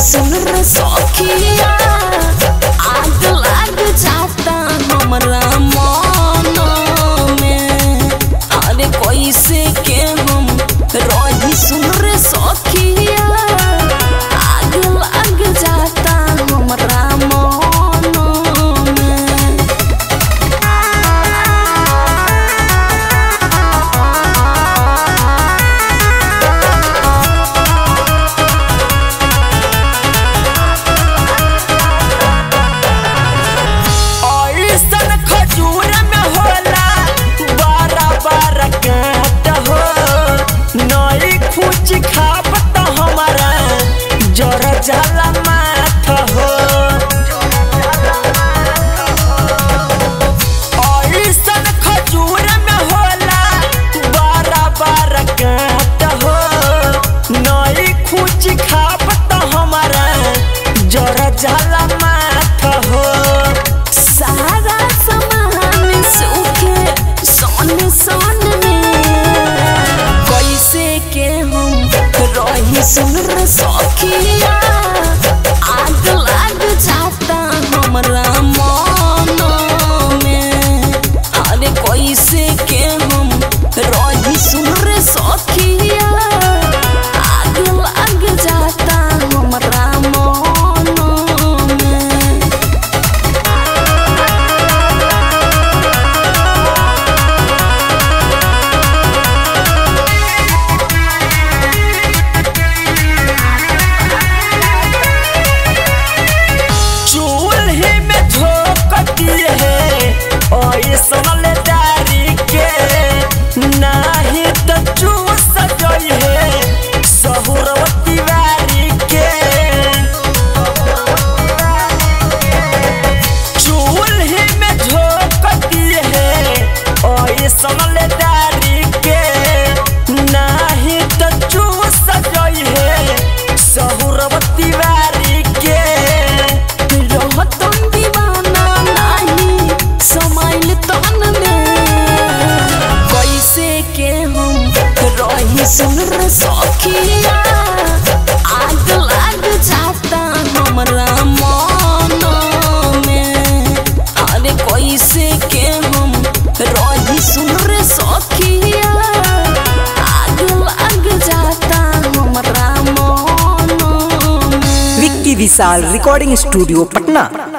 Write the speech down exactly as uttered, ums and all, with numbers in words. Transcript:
सुन रे सखिया आग लग जाता हमरा मन में। अरे कैसे के हम रही सुन रे सखिया आग लग जाता हमरा मन में। खापत हमारा जर जाला माथ हो ऐसन खजूर में होला बारा बारा काट हो। नई खूच खापत हमारा जर जाला माथ हो। सारा सामान सूखे सोन सोन में कैसे के हम रही सुन रे सखिया आग लग जाता हमरा मन में। अरे कैसे के हम रही सुन रे सखिया आग लग जाता हमरा मन में। सुन रे सखिया आग लग जाता हमरा मन में। अरे कैसे के हम रही सुन रे सखिया आग लग जाता हमरा मन में। Vicky Vishal recording studio Patna.